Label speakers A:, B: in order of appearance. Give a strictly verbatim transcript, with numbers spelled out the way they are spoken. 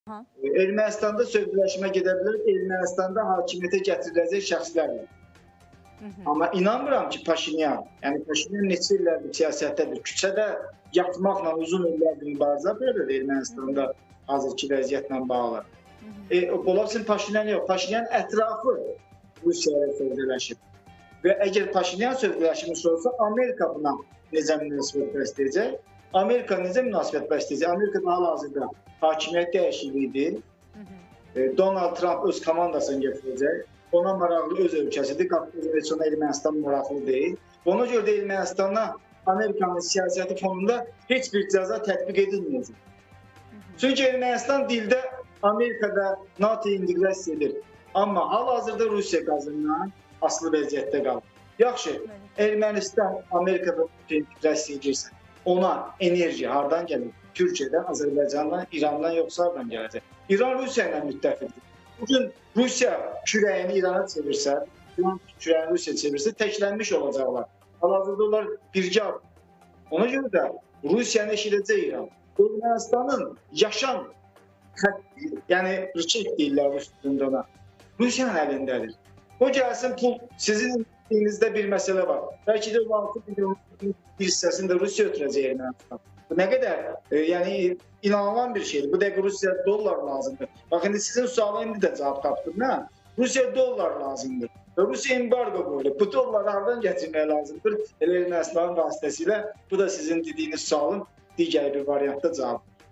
A: Aha.
B: Ermənistanda sözləşmə gedə bilər, Ermənistanda hakimiyyətə gətiriləcək şəxslərlə. Amma inanmıram ki, Paşinyan, yəni Paşinyan neçə illərdir siyasətdədir, küçədə yatmaqla uzun illərdir mübarizə verir Ermənistanda hazırki vəziyyətlə bağlı. E, Olasın Paşinyan yox, Paşinyan ətrafı Rusiyaya sözləşib. Və əgər Paşinyan sözləşmiş olsa, Amerika buna necə münasibət bəsləyəcək? Amerika necə münasibət bəsləyəcək? Amerikada hal-hazırda hakimiyyət dəyişikliyidir. Donald Trump öz komandasını gətirəcək. Ona maraqlı öz ölkəsidir. Qapıda sonra Ermənistan maraqlı deyil. Ona görə də Ermənistana Amerikanın siyasəti fonunda heç bir cəza tətbiq edilməyəcək. Çünki Ermənistan dildə Amerikada NATO inteqrasiya edir. Amma hal-hazırda Rusiya qazından asılı vəziyyətdə qalır. Yaxşı, Ermənistan Amerikada inteqrasiya edirsə, ona enerji hardan gəlir? Türkiyədən, Azərbaycandan, İrandan yoxsa hardan gələcək? İran Rusiya ilə müttəfiqdir. Bugün Rusiya kürəyini İrana çevirsə, İran kürəyini Rusiya çevirsə, təklənmiş olacaqlar. Hal-hazırda onlar birgə adım. Ona görə də Rusiyanı eşidəcək İran. Ermənistanın yaşam xətti, yəni rıçək deyirlər Rus dilində ona, Rusiyanın əlindədir. O gəlsin, pul, sizin elinizdə bir məsələ var. Bəlkə də altı milyonun bir hissəsini də Rusiya ötürəcək Ermənistan. Bu nə qədər e, yəni inanılan bir şeydir. Bu dəqiqə Rusiya dollar lazımdır. Bax, indi sizin suala indi də cavab tapdım. Nə? Rusiya dollar lazımdır. Və Rusiya embargo qoyulub. Bu dolları hardan gətirmək lazımdır? Ermənistanın vasitəsilə. Bu da sizin dediyiniz sualın digər bir variantda cavabı.